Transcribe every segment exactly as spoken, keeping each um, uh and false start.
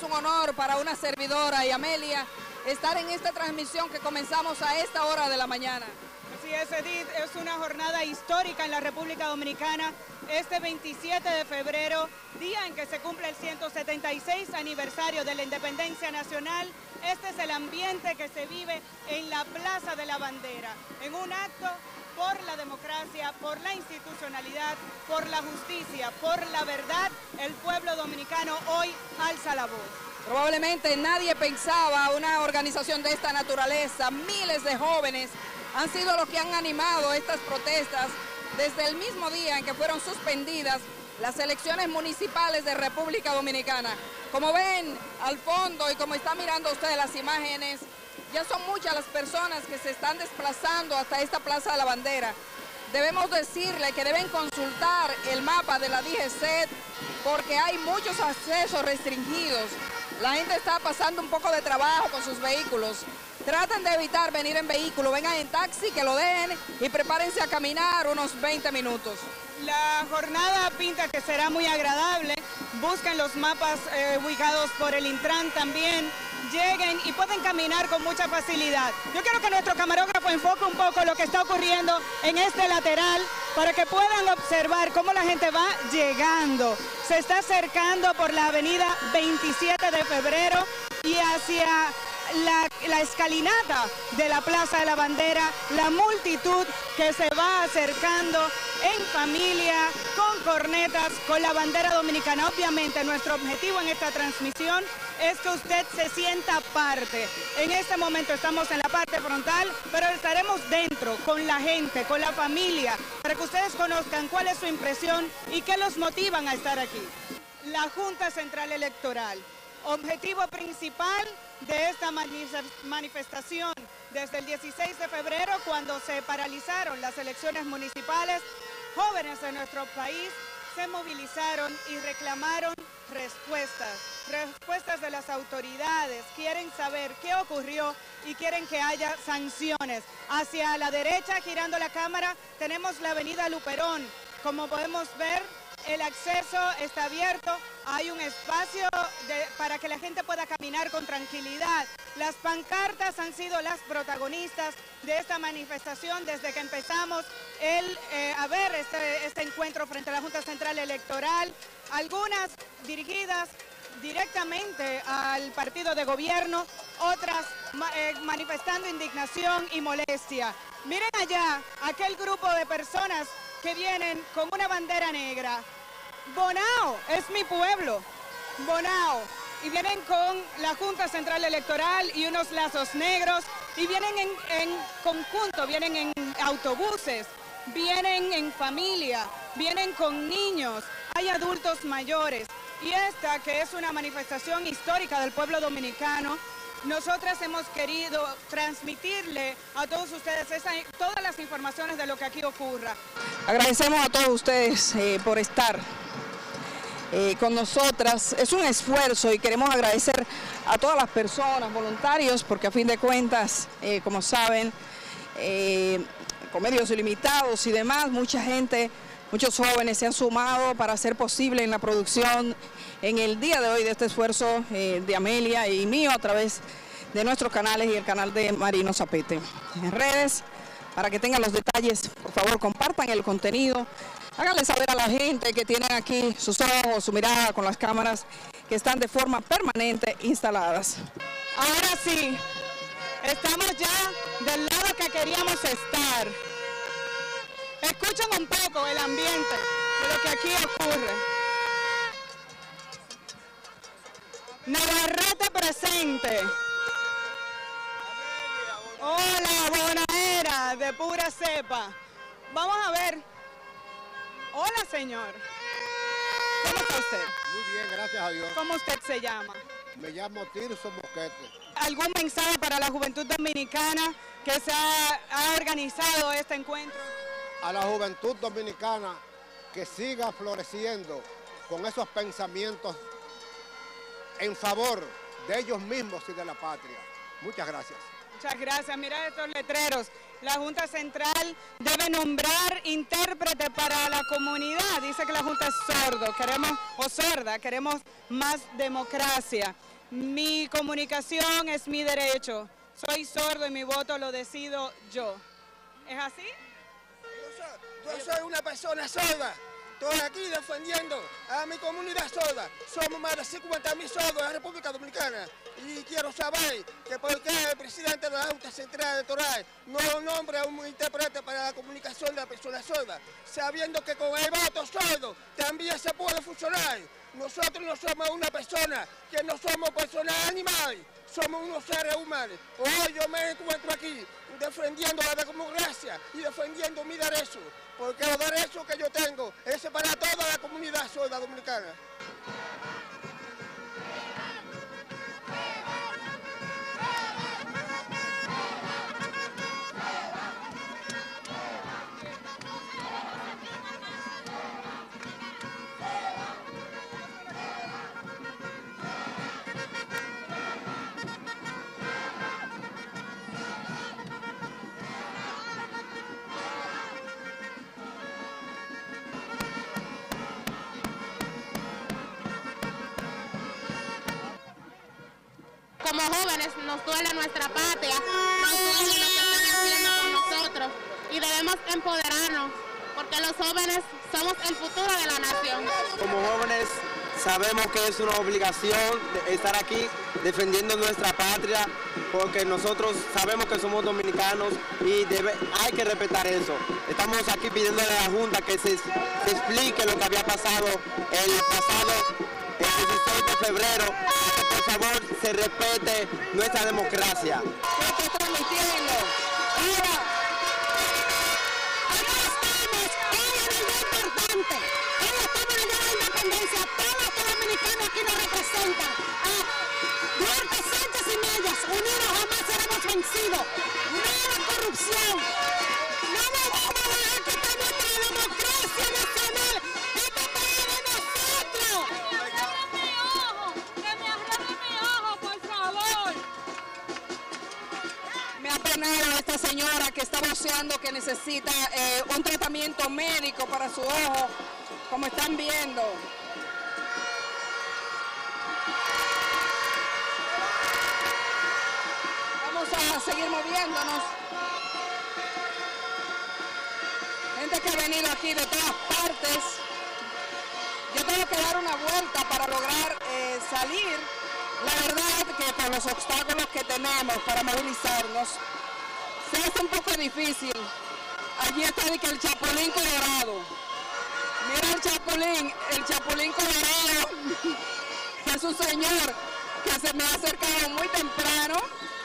es un honor para una servidora y Amelia estar en esta transmisión que comenzamos a esta hora de la mañana. Así es, Edith, es una jornada histórica en la República Dominicana. Este veintisiete de febrero, día en que se cumple el ciento setenta y seis aniversario de la Independencia Nacional, este es el ambiente que se vive en la Plaza de la Bandera, en un acto por la democracia, por la institucionalidad, por la justicia, por la verdad. El pueblo dominicano hoy alza la voz. Probablemente nadie pensaba una organización de esta naturaleza. Miles de jóvenes han sido los que han animado estas protestas desde el mismo día en que fueron suspendidas las elecciones municipales de República Dominicana. Como ven al fondo y como están mirando ustedes las imágenes, ya son muchas las personas que se están desplazando hasta esta Plaza de la Bandera. Debemos decirle que deben consultar el mapa de la D G C porque hay muchos accesos restringidos. La gente está pasando un poco de trabajo con sus vehículos. Traten de evitar venir en vehículo, vengan en taxi, que lo dejen y prepárense a caminar unos veinte minutos. La jornada pinta que será muy agradable. Busquen los mapas eh, ubicados por el Intran también. Lleguen y pueden caminar con mucha facilidad. Yo quiero que nuestro camarógrafo enfoque un poco lo que está ocurriendo en este lateral para que puedan observar cómo la gente va llegando. Se está acercando por la avenida veintisiete de febrero y hacia la, la escalinata de la Plaza de la Bandera, la multitud que se va acercando en familia, con cornetas, con la bandera dominicana. Obviamente nuestro objetivo en esta transmisión es que usted se sienta parte. En este momento estamos en la parte frontal, pero estaremos dentro, con la gente, con la familia, para que ustedes conozcan cuál es su impresión y qué los motivan a estar aquí. La Junta Central Electoral, objetivo principal de esta manifestación desde el dieciséis de febrero, cuando se paralizaron las elecciones municipales. Jóvenes de nuestro país se movilizaron y reclamaron respuestas, respuestas de las autoridades. Quieren saber qué ocurrió y quieren que haya sanciones. Hacia la derecha, girando la cámara, tenemos la avenida Luperón. Como podemos ver, el acceso está abierto, hay un espacio de, para que la gente pueda caminar con tranquilidad. Las pancartas han sido las protagonistas de esta manifestación desde que empezamos el, eh, a ver este, este encuentro frente a la Junta Central Electoral, algunas dirigidas directamente al partido de gobierno, otras eh, manifestando indignación y molestia. Miren allá aquel grupo de personas que vienen con una bandera negra. Bonao es mi pueblo, Bonao. Y vienen con la Junta Central Electoral y unos lazos negros. Y vienen en, en conjunto, vienen en autobuses, vienen en familia, vienen con niños, hay adultos mayores. Y esta, que es una manifestación histórica del pueblo dominicano, nosotras hemos querido transmitirle a todos ustedes esa, todas las informaciones de lo que aquí ocurra. Agradecemos a todos ustedes eh, por estar eh, con nosotras. Es un esfuerzo y queremos agradecer a todas las personas, voluntarios, porque a fin de cuentas, eh, como saben, eh, con medios ilimitados y demás, mucha gente, muchos jóvenes se han sumado para hacer posible en la producción en el día de hoy de este esfuerzo eh, de Amelia y mío a través de nuestros canales y el canal de Marino Zapete. En redes, para que tengan los detalles, por favor compartan el contenido, háganle saber a la gente que tienen aquí sus ojos, su mirada con las cámaras que están de forma permanente instaladas. Ahora sí, estamos ya del lado que queríamos estar. Escuchen un poco el ambiente de lo que aquí ocurre. Navarrete presente. Hola, bonaera de pura cepa. Vamos a ver. Hola, señor. ¿Cómo está usted? Muy bien, gracias a Dios. ¿Cómo usted se llama? Me llamo Tirso Mosquete. ¿Algún mensaje para la juventud dominicana que se ha, ha organizado este encuentro? A la juventud dominicana que siga floreciendo con esos pensamientos en favor de ellos mismos y de la patria. Muchas gracias. Muchas gracias. Mira estos letreros. La Junta Central debe nombrar intérprete para la comunidad. Dice que la Junta es sordo, queremos, o sorda, queremos más democracia. Mi comunicación es mi derecho. Soy sordo y mi voto lo decido yo. ¿Es así? Yo soy, yo soy una persona sorda. Estoy aquí defendiendo a mi comunidad sorda. Somos más de cincuenta mil sordos en la República Dominicana. Y quiero saber que por qué el presidente de la Junta Central Electoral no nombra a un intérprete para la comunicación de la persona sorda, sabiendo que con el voto sordo también se puede funcionar. Nosotros no somos una persona, que no somos personas animales, somos unos seres humanos. Hoy yo me encuentro aquí defendiendo la democracia y defendiendo mi derecho, porque los derechos que yo tengo es para toda la comunidad sorda dominicana. Como jóvenes nos duele nuestra patria, nos duele lo que están haciendo con nosotros y debemos empoderarnos porque los jóvenes somos el futuro de la nación. Como jóvenes sabemos que es una obligación estar aquí defendiendo nuestra patria porque nosotros sabemos que somos dominicanos y debe, hay que respetar eso. Estamos aquí pidiéndole a la Junta que se, se explique lo que había pasado el pasado el dieciséis de febrero, que por favor se respete nuestra democracia. ¿Qué está transmitiendo? Ahora, Aquí estamos, hoy en el día importante, hoy estamos en el día de la independencia, todos los dominicanos aquí nos representan. Ah, Duarte, Sánchez y Mellas, unidos jamás seremos vencidos. No a la corrupción. No nos vamos a dejar quitar nuestra democracia nacional. Este país es de nosotros. Que me arregle mi ojo, por favor. me ha penado esta señora que está voceando que necesita eh, un tratamiento médico para su ojo, como están viendo. Vamos a seguir moviéndonos. Gente que ha venido aquí de todas partes. Yo tengo que dar una vuelta para lograr eh, salir. La verdad que con los obstáculos que tenemos para movilizarnos, se hace un poco difícil. Allí está de que el Chapulín Colorado. Mira el Chapulín, el Chapulín Colorado. Es un señor que se me ha acercado muy temprano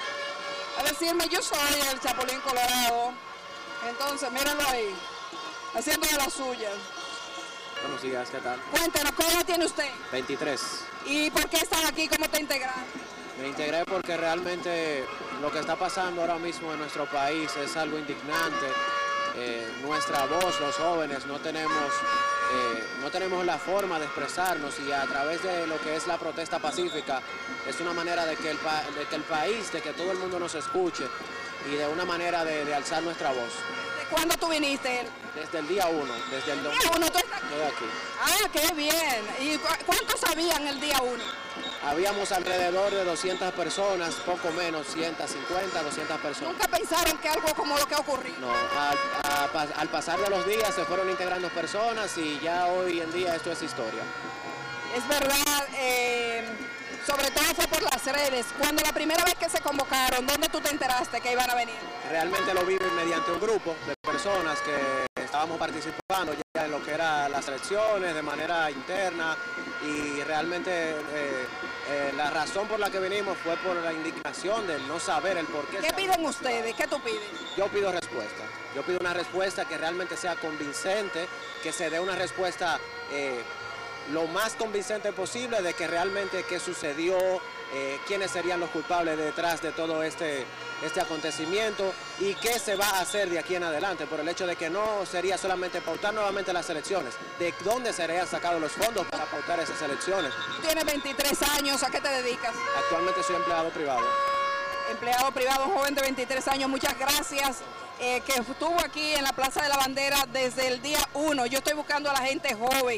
a decirme, yo soy el Chapulín Colorado. Entonces, mírenlo ahí, haciendo de las suyas. Buenos días, ¿qué tal? Cuéntenos, ¿qué edad tiene usted? veintitrés. ¿Y por qué están aquí? ¿Cómo te integraste? Me integré porque realmente lo que está pasando ahora mismo en nuestro país es algo indignante. Eh, nuestra voz, los jóvenes, no tenemos, eh, no tenemos la forma de expresarnos y a través de lo que es la protesta pacífica es una manera de que el, pa de que el país, de que todo el mundo nos escuche y de una manera de, de alzar nuestra voz. ¿Desde cuándo tú viniste? Desde el día uno, desde el día uno, ¿tú estás aquí? Estoy aquí. Ah, qué bien. ¿Y cu cuántos habían el día uno? Habíamos alrededor de doscientas personas, poco menos, ciento cincuenta, doscientas personas. ¿Nunca pensaron que algo como lo que ha ocurrido? No, al, a, al pasar de los días se fueron integrando personas y ya hoy en día esto es historia. Es verdad, eh, sobre todo fue por las redes. Cuando la primera vez que se convocaron, ¿dónde tú te enteraste que iban a venir? Realmente lo vi mediante un grupo de personas que estábamos participando ya en lo que eran las elecciones de manera interna y realmente eh, eh, la razón por la que vinimos fue por la indignación de no saber el por qué. ¿Qué piden ustedes? ¿Qué tú pides? Yo pido respuesta. Yo pido una respuesta que realmente sea convincente, que se dé una respuesta eh, lo más convincente posible de que realmente qué sucedió, eh, quiénes serían los culpables detrás de todo este, este acontecimiento y qué se va a hacer de aquí en adelante, por el hecho de que no sería solamente pautar nuevamente las elecciones, de dónde serían sacados los fondos para pautar esas elecciones. Tienes veintitrés años, ¿a qué te dedicas? Actualmente soy empleado privado. Empleado privado, un joven de veintitrés años, muchas gracias, eh, que estuvo aquí en la Plaza de la Bandera desde el día uno. Yo estoy buscando a la gente joven.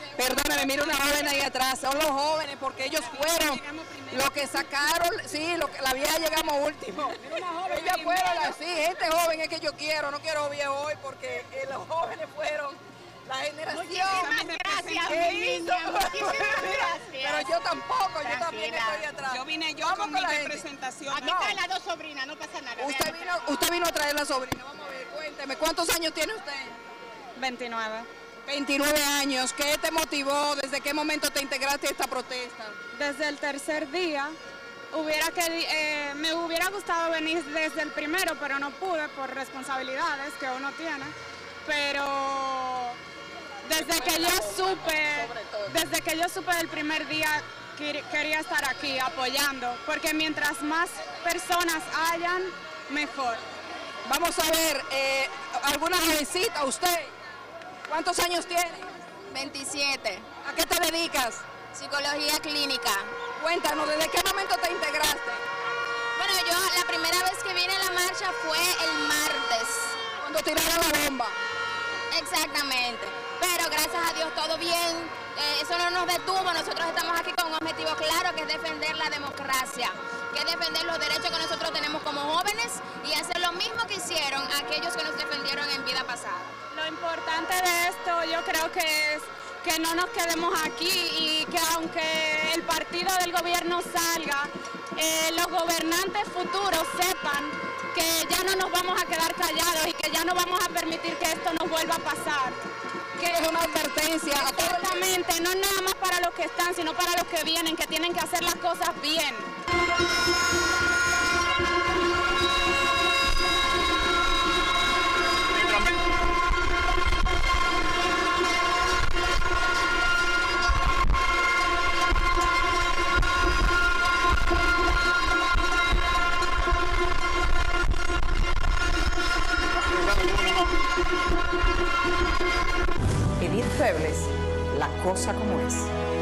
Perdóname, mira una joven ahí atrás, son los jóvenes porque ellos fueron los que sacaron, sí, lo que, la vieja llegamos último. Ellas fueron, la, sí, gente joven es que yo quiero, no quiero viejo hoy porque eh, los jóvenes fueron la generación. Muchísimas gracias, ¿Qué mi hizo? niña, muchísimas gracias. Pero yo tampoco, yo Tranquila. también estoy atrás. Yo vine yo Vamos con mi la gente. representación. Aquí están las dos sobrinas, no pasa nada. Usted vean. vino, usted vino a traer la sobrina, vamos a ver, cuénteme, ¿cuántos años tiene usted? veintinueve. veintinueve años, ¿qué te motivó? ¿Desde qué momento te integraste a esta protesta? Desde el tercer día, hubiera queri- eh, me hubiera gustado venir desde el primero, pero no pude por responsabilidades que uno tiene. Pero desde que yo supe, desde que yo supe del primer día, quer- quería estar aquí apoyando, porque mientras más personas hayan, mejor. Vamos a ver, eh, ¿alguna jovencita usted? ¿Cuántos años tiene? veintisiete, ¿A qué te dedicas? psicología clínica. Cuéntanos, ¿desde qué momento te integraste? Bueno, yo la primera vez que vine a la marcha fue el martes. Cuando tiraron la bomba. Exactamente. Pero gracias a Dios todo bien. Eh, eso no nos detuvo. Nosotros estamos aquí con un objetivo claro, que es defender la democracia, que es defender los derechos que nosotros tenemos como jóvenes y hacer lo mismo que hicieron aquellos que nos defendieron en vida pasada. Lo importante de esto yo creo que es que no nos quedemos aquí y que aunque el partido del gobierno salga, eh, los gobernantes futuros sepan que ya no nos vamos a quedar callados y que ya no vamos a permitir que esto nos vuelva a pasar. Que es una advertencia a todos. Exactamente, no nada más para los que están, sino para los que vienen, que tienen que hacer las cosas bien. Edith Febles, La Cosa Como Es.